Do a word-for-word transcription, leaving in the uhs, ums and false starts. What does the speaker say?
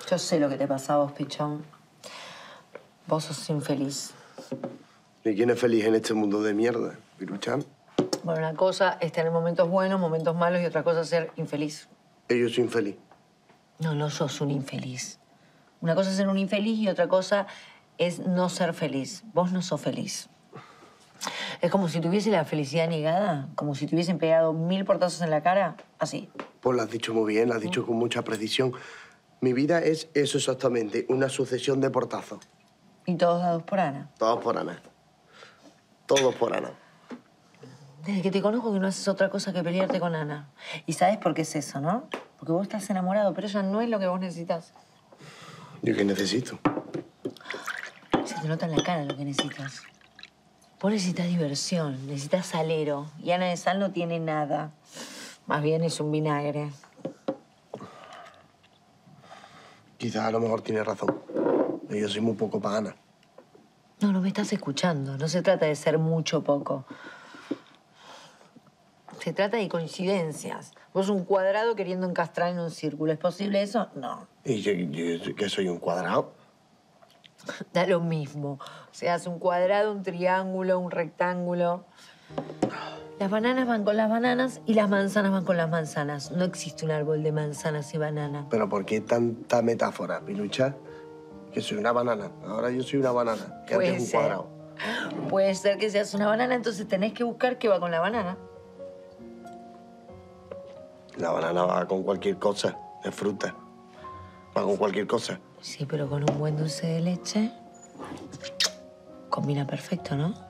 Yo sé lo que te pasa a vos, pichón. Vos sos infeliz. ¿Y quién es feliz en este mundo de mierda, Piruchan? Bueno, una cosa es tener momentos buenos, momentos malos y otra cosa es ser infeliz. Y yo soy infeliz. No, no sos un infeliz. Una cosa es ser un infeliz y otra cosa es no ser feliz. Vos no sos feliz. Es como si tuviese la felicidad negada, como si te hubiesen pegado mil portazos en la cara, así. Pues lo has dicho muy bien, lo has dicho con mucha precisión. Mi vida es eso exactamente, una sucesión de portazos. Y todos dados por Ana. Todos por Ana. Todos por Ana. Desde que te conozco que no haces otra cosa que pelearte con Ana. Y sabes por qué es eso, ¿no? Porque vos estás enamorado, pero ella no es lo que vos necesitas. ¿Yo qué necesito? Se te nota en la cara lo que necesitas. Vos necesitas diversión, necesitas salero. Y Ana de Sal no tiene nada. Más bien es un vinagre. Quizás a lo mejor tiene razón. Yo soy muy poco para Ana. No, no me estás escuchando. No se trata de ser mucho o poco. Se trata de coincidencias. Vos un cuadrado queriendo encastrar en un círculo. ¿Es posible eso? No. ¿Y yo, yo que soy un cuadrado? Da lo mismo. O sea, es un cuadrado, un triángulo, un rectángulo. Las bananas van con las bananas y las manzanas van con las manzanas. No existe un árbol de manzanas y bananas. ¿Pero por qué tanta metáfora, Pilucha? Que soy una banana. Ahora yo soy una banana. Que antes Puede un ser. cuadrado. Puede ser que seas una banana, entonces tenés que buscar qué va con la banana. La banana va con cualquier cosa. Es fruta. Va con cualquier cosa. Sí, pero con un buen dulce de leche combina perfecto, ¿no?